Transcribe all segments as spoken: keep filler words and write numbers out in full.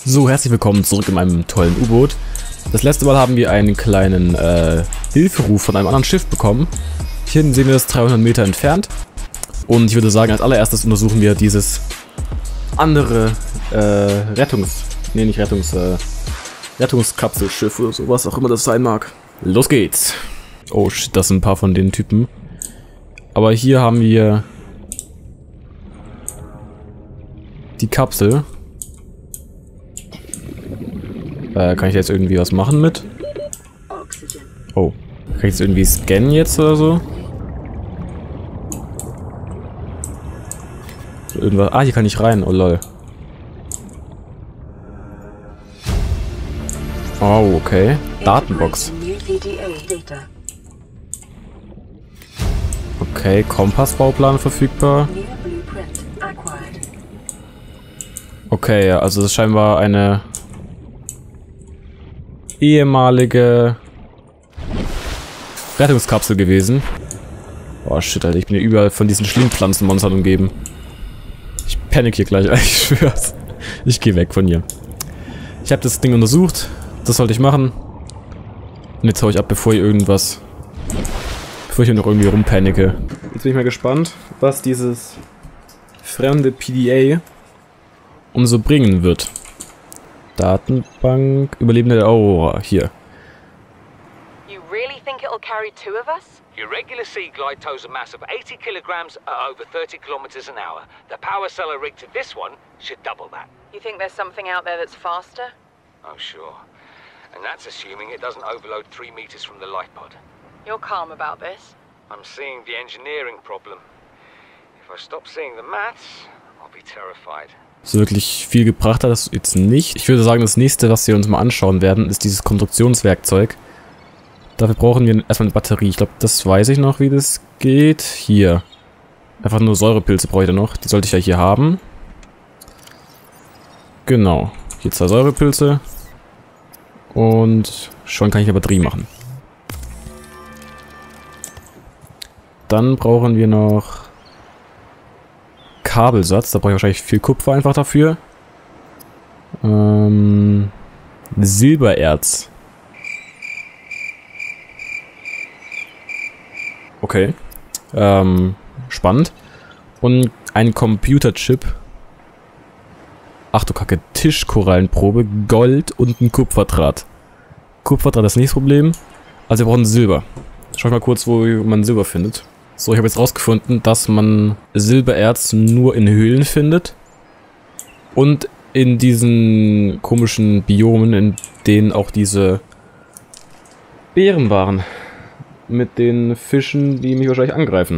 So, herzlich willkommen zurück in meinem tollen U-Boot. Das letzte Mal haben wir einen kleinen äh, Hilferuf von einem anderen Schiff bekommen. Hier hinten sehen wir das dreihundert Meter entfernt. Und ich würde sagen, als allererstes untersuchen wir dieses andere äh, Rettungs... Nee, nicht Rettungs... Äh, Rettungskapselschiff oder so, was auch immer das sein mag. Los geht's! Oh shit, das sind ein paar von den Typen. Aber hier haben wir die Kapsel. Äh, kann ich jetzt irgendwie was machen mit? Oh. Kann ich jetzt irgendwie scannen jetzt oder so? Irgendwas. Ah, hier kann ich rein. Oh lol. Oh, okay. Datenbox. Okay, Kompassbauplan verfügbar. Okay, also das ist scheinbar eine ehemalige Rettungskapsel gewesen. Oh shit, Alter, ich bin hier überall von diesen Schlingpflanzenmonstern umgeben. Ich panik hier gleich, ich schwör's. Ich gehe weg von hier. Ich habe das Ding untersucht, das sollte ich machen. Und jetzt hau ich ab, bevor ich irgendwas... Bevor ich hier noch irgendwie rumpanike. Jetzt bin ich mal gespannt, was dieses fremde P D A uns so bringen wird. Datenbank, Überlebende der Aurora, hier. You really think it'll carry two of us? Your regular sea glide tows a mass of eighty kilograms at over thirty kilometers an hour. The power cellar rig to this one should double that. You think there's something out there that's faster? Oh, sure. And that's assuming it doesn't overload three meters from the light pod. You're calm about this? I'm seeing the engineering problem. If I stop seeing the maths, I'll be terrified. So wirklich viel gebracht hat das jetzt nicht. Ich würde sagen, das nächste, was wir uns mal anschauen werden, ist dieses Konstruktionswerkzeug. Dafür brauchen wir erstmal eine Batterie. Ich glaube, das weiß ich noch, wie das geht. Hier. Einfach nur Säurepilze brauche ich da noch. Die sollte ich ja hier haben. Genau. Hier zwei Säurepilze. Und schon kann ich eine Batterie machen. Dann brauchen wir noch Kabelsatz. Da brauche ich wahrscheinlich viel Kupfer einfach dafür. Ähm, Silbererz. Okay. Ähm, spannend. Und ein Computerchip. Ach du Kacke, Tischkorallenprobe, Gold und ein Kupferdraht. Kupferdraht ist nicht das Problem. Also wir brauchen Silber. Schau ich mal kurz, wo man Silber findet. So, ich habe jetzt rausgefunden, dass man Silbererz nur in Höhlen findet. Und in diesen komischen Biomen, in denen auch diese Beeren waren. Mit den Fischen, die mich wahrscheinlich angreifen.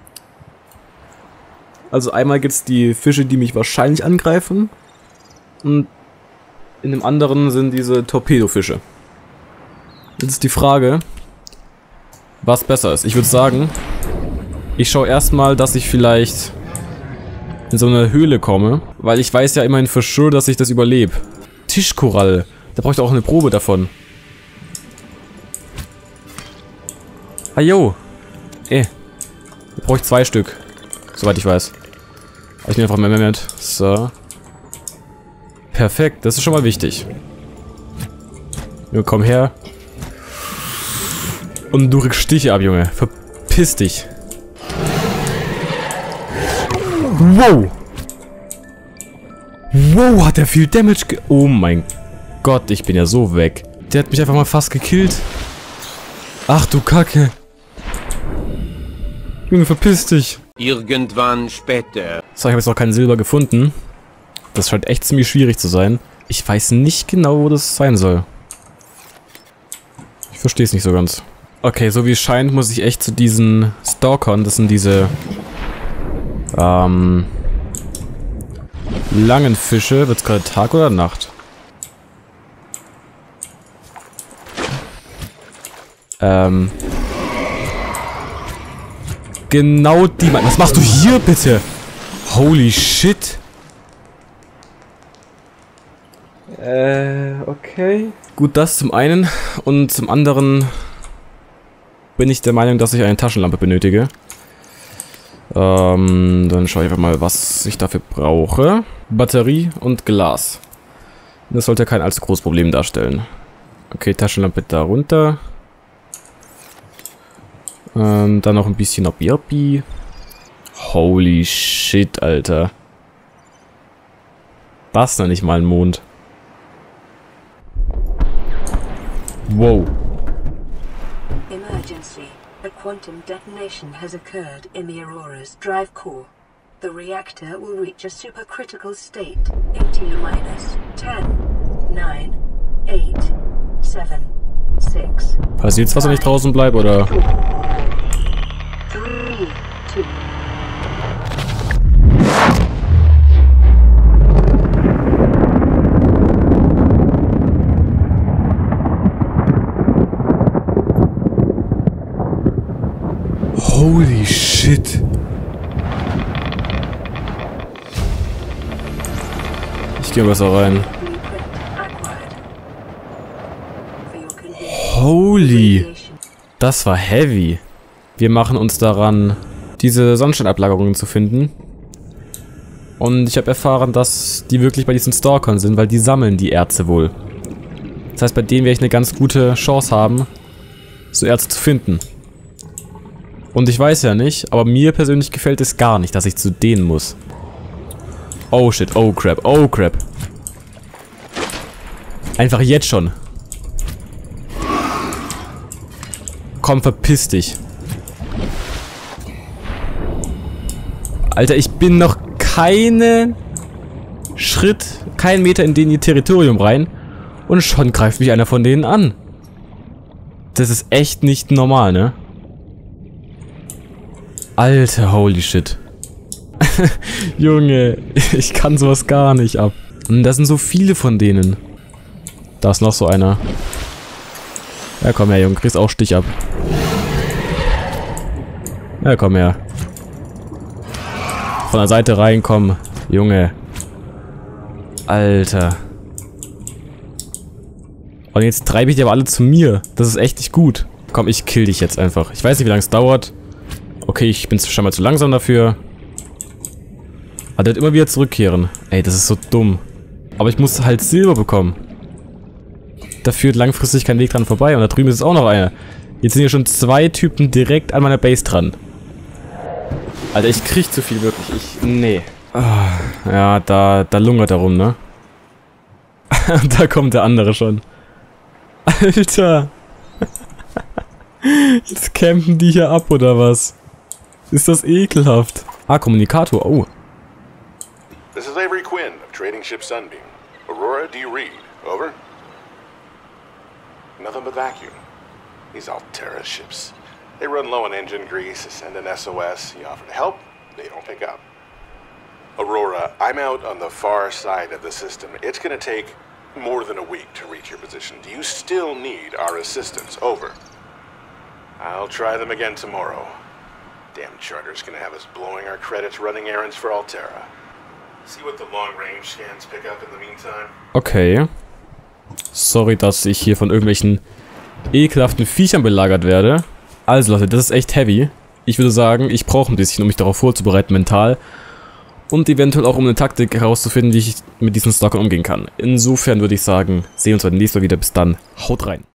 Also einmal gibt es die Fische, die mich wahrscheinlich angreifen. Und in dem anderen sind diese Torpedofische. Jetzt ist die Frage, was besser ist. Ich würde sagen, ich schaue erstmal, dass ich vielleicht in so eine Höhle komme. Weil ich weiß ja immerhin für sure, dass ich das überlebe. Tischkoralle. Da brauche ich doch auch eine Probe davon. Ah, jo. Eh. Da brauche ich zwei Stück. Soweit ich weiß. Aber ich nehme einfach mehr mit. So. Perfekt. Das ist schon mal wichtig. Junge, komm her. Und du kriegst Stiche ab, Junge. Verpiss dich. Wow. Wow, hat der viel Damage ge... Oh mein Gott, ich bin ja so weg. Der hat mich einfach mal fast gekillt. Ach du Kacke. Junge, verpiss dich. Irgendwann später. So, ich habe jetzt noch kein Silber gefunden. Das scheint echt ziemlich schwierig zu sein. Ich weiß nicht genau, wo das sein soll. Ich verstehe es nicht so ganz. Okay, so wie es scheint, muss ich echt zu diesen Stalkern, das sind diese ähm, langen Fische. Wird es gerade Tag oder Nacht? Ähm. Genau die... Was machst du hier bitte? Holy shit. Äh, okay. Gut, das zum einen. Und zum anderen bin ich der Meinung, dass ich eine Taschenlampe benötige. Ähm, dann schaue ich einfach mal, was ich dafür brauche. Batterie und Glas. Das sollte kein allzu großes Problem darstellen. Okay, Taschenlampe da runter. Ähm, dann noch ein bisschen Obierpi. Holy shit, Alter. Das ist noch nicht mal ein Mond. Wow. Emergency. A quantum detonation has occurred in the Aurora's drive core. The reactor will reach a supercritical state in T minus ten, nine, eight, seven, six. Passiert's, was er nicht draußen bleibt, oder? three, two. Holy shit. Ich gehe besser rein. Holy. Das war heavy. Wir machen uns daran, diese Sonnensteinablagerungen zu finden. Und ich habe erfahren, dass die wirklich bei diesen Stalkern sind, weil die sammeln die Erze wohl. Das heißt, bei denen werde ich eine ganz gute Chance haben, so Erze zu finden. Und ich weiß ja nicht, aber mir persönlich gefällt es gar nicht, dass ich zu denen muss. Oh shit, oh crap, oh crap. Einfach jetzt schon. Komm, verpiss dich. Alter, ich bin noch keinen Schritt, keinen Meter in den ihr Territorium rein und schon greift mich einer von denen an. Das ist echt nicht normal, ne? Alter, holy shit. Junge, ich kann sowas gar nicht ab. Und da sind so viele von denen. Da ist noch so einer. Ja, komm her, Junge, kriegst auch Stich ab. Ja, komm her. Von der Seite reinkommen, Junge. Alter. Und jetzt treibe ich die aber alle zu mir. Das ist echt nicht gut. Komm, ich kill dich jetzt einfach. Ich weiß nicht, wie lange es dauert. Okay, ich bin schon mal zu langsam dafür. Aber der wird immer wieder zurückkehren. Ey, das ist so dumm. Aber ich muss halt Silber bekommen. Da führt langfristig kein Weg dran vorbei. Und da drüben ist es auch noch einer. Jetzt sind hier schon zwei Typen direkt an meiner Base dran. Alter, ich krieg zu viel wirklich. Ich. Nee. Ah, ja, da, da lungert er rum, ne? Da kommt der andere schon. Alter. Jetzt campen die hier ab, oder was? Ist das ekelhaft. Ah, Kommunikator. Oh. This is Avery Quinn of Trading Ship Sunbeam. Aurora, do you read? Over? Nothing but vacuum. These Alterra ships. They run low on engine grease, send an S O S, you offer to help, they don't pick up. Aurora, I'm out on the far side of the system. It's gonna take more than a week to reach your position. Do you still need our assistance? Over. I'll try them again tomorrow. Damn charter's gonna have us blowing our credits running errands for Alterra. See what the long-range scans pick up in the meantime. Okay. Sorry, dass ich hier von irgendwelchen ekelhaften Viechern belagert werde. Also Leute, das ist echt heavy. Ich würde sagen, ich brauche ein bisschen, um mich darauf vorzubereiten mental. Und eventuell auch, um eine Taktik herauszufinden, wie ich mit diesen Stalkern umgehen kann. Insofern würde ich sagen, sehen wir uns beim nächsten Mal wieder. Bis dann, haut rein.